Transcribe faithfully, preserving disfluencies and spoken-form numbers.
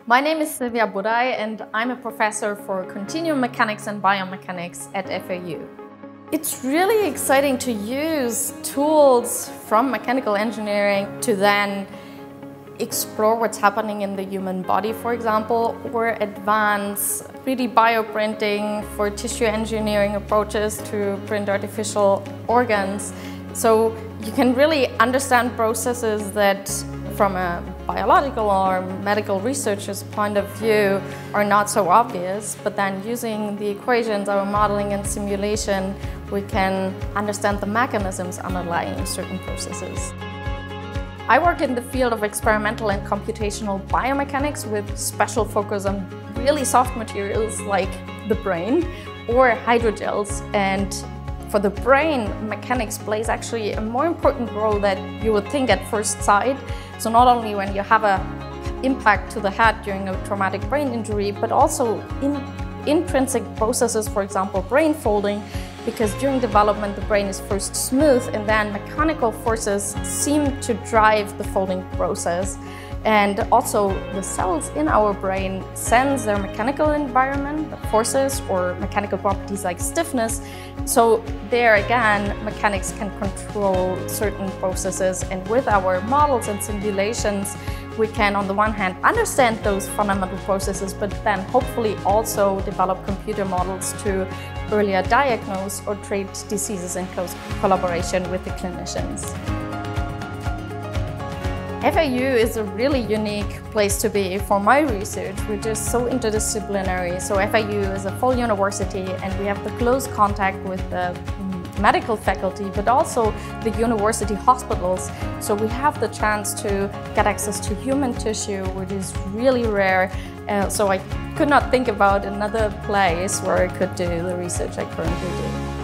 My name is Silvia Budaj and I'm a professor for continuum mechanics and biomechanics at F A U. It's really exciting to use tools from mechanical engineering to then explore what's happening in the human body, for example, or advance three D bioprinting for tissue engineering approaches to print artificial organs. So you can really understand processes that from a biological or medical researcher's point of view are not so obvious, but then using the equations, our modeling and simulation, we can understand the mechanisms underlying certain processes. I work in the field of experimental and computational biomechanics with special focus on really soft materials like the brain or hydrogels. And for the brain, mechanics plays actually a more important role than you would think at first sight. So not only when you have an impact to the head during a traumatic brain injury, but also in intrinsic processes, for example, brain folding, because during development the brain is first smooth and then mechanical forces seem to drive the folding process. And also the cells in our brain sense their mechanical environment, the forces or mechanical properties like stiffness. So there again, mechanics can control certain processes, and with our models and simulations, we can on the one hand understand those fundamental processes, but then hopefully also develop computer models to earlier diagnose or treat diseases in close collaboration with the clinicians. F A U is a really unique place to be for my research, which is so interdisciplinary. So F A U is a full university and we have the close contact with the medical faculty, but also the university hospitals. So we have the chance to get access to human tissue, which is really rare. Uh, so I could not think about another place where I could do the research I currently do.